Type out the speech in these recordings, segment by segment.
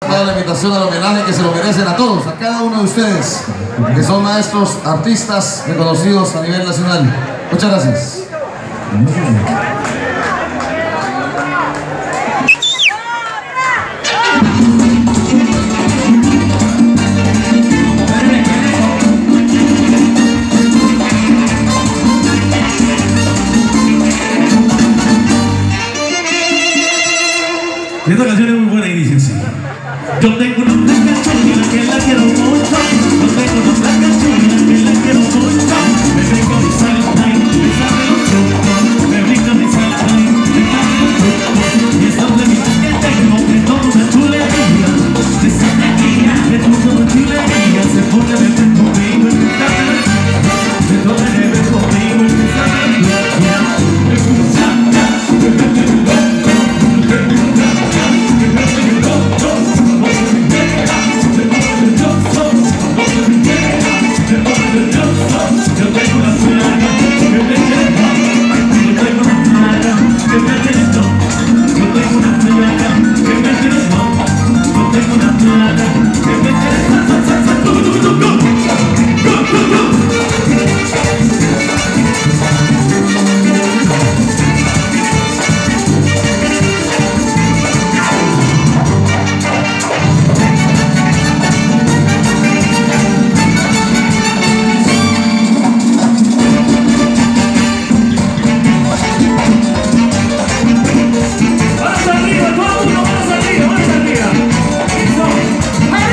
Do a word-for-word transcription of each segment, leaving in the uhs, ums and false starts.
La invitación al homenaje que se lo merecen a todos, a cada uno de ustedes, que son maestros, artistas reconocidos a nivel nacional. Muchas gracias. Esta canción es muy buena y dice así. Yo tengo una blanca chula que la quiero mucho. Yo tengo una blanca chula que la quiero mucho. Me brinco mi salta y me sale los trucos. Me brinco mi salta y me sale los trucos. Y esta blanca que tengo que toda una chulería. De esa neguilla que toda una chulería. Se pone a beber conmigo y me sale el truco. Se pone a beber conmigo y me sale el truco. Es una salta, me mete el loco. ¡Vamos arriba!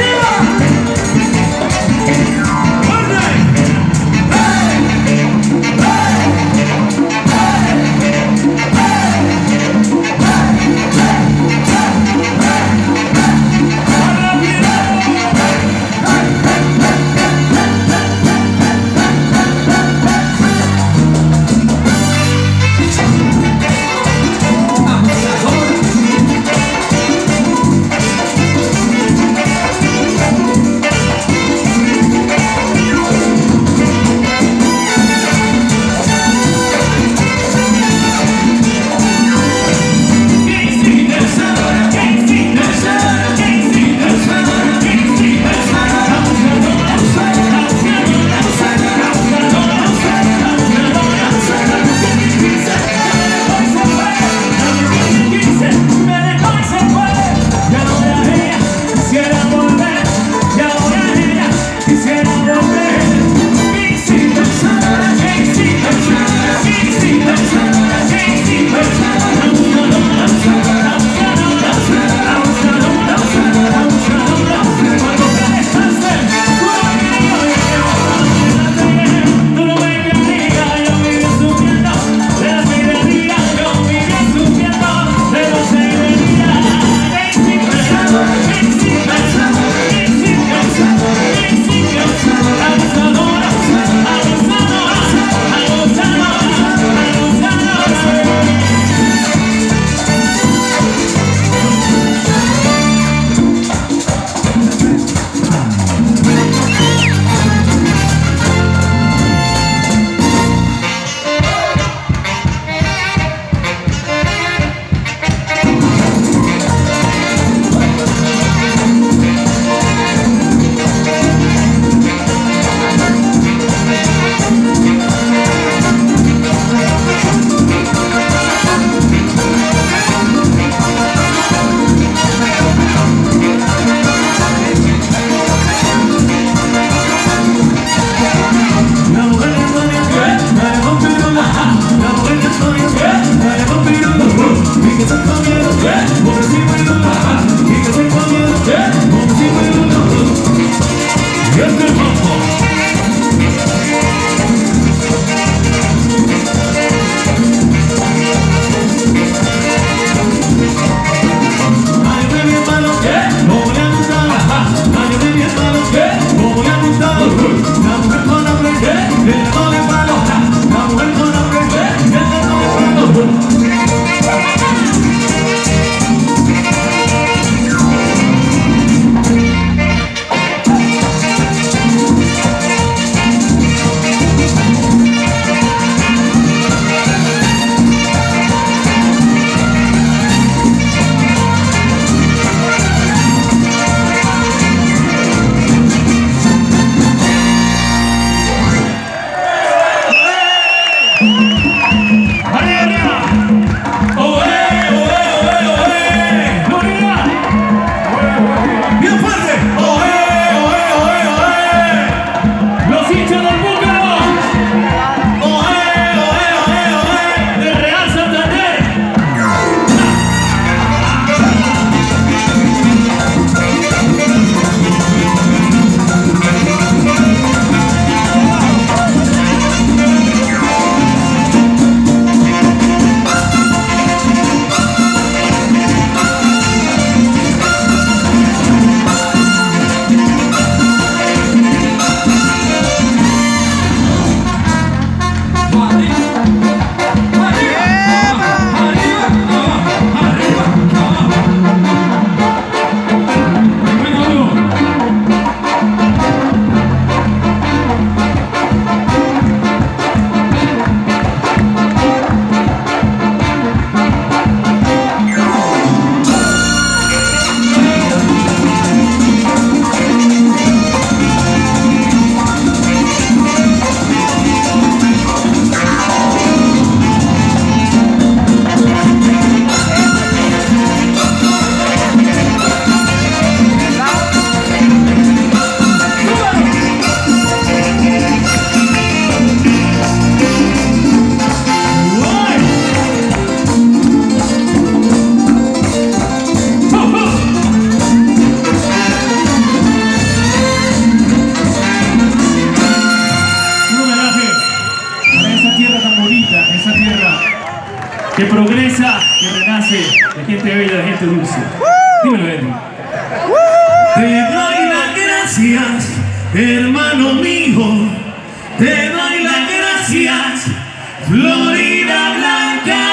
tu dulce. Dímelo, Betty. Te doy las gracias, hermano mío. Te doy las gracias, Florida Blanca,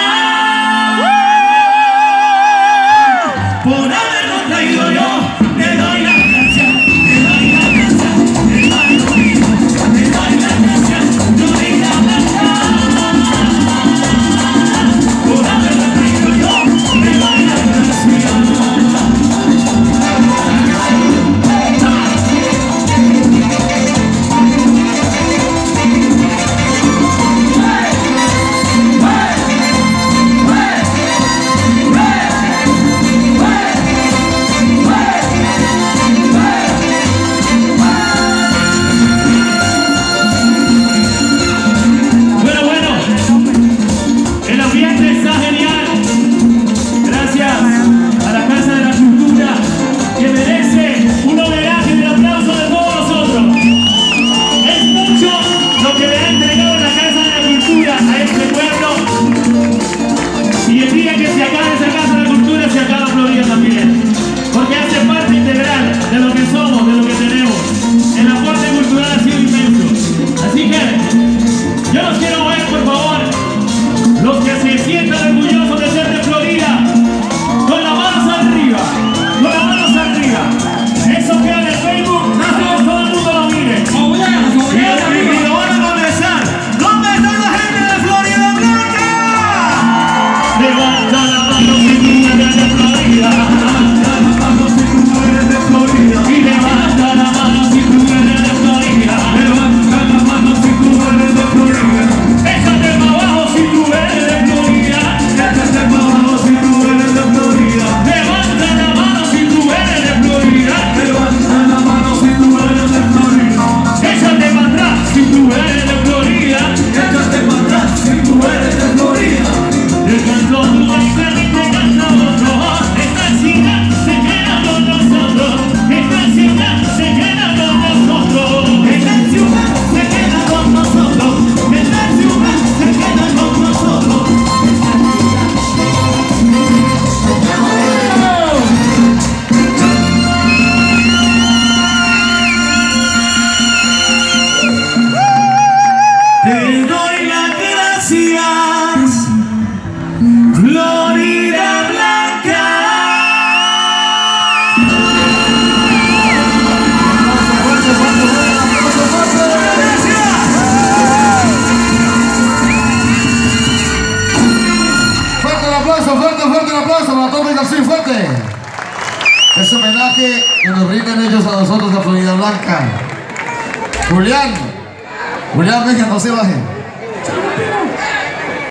por habernos traído yo. Te doy las gracias, te doy las gracias, hermano mío. Te doy las gracias, Florida Blanca, por habernos traído yo. Te doy las gracias. Ese homenaje que nos rinden ellos a nosotros, a Florida Blanca. Julián, Julián, venga, no se baje.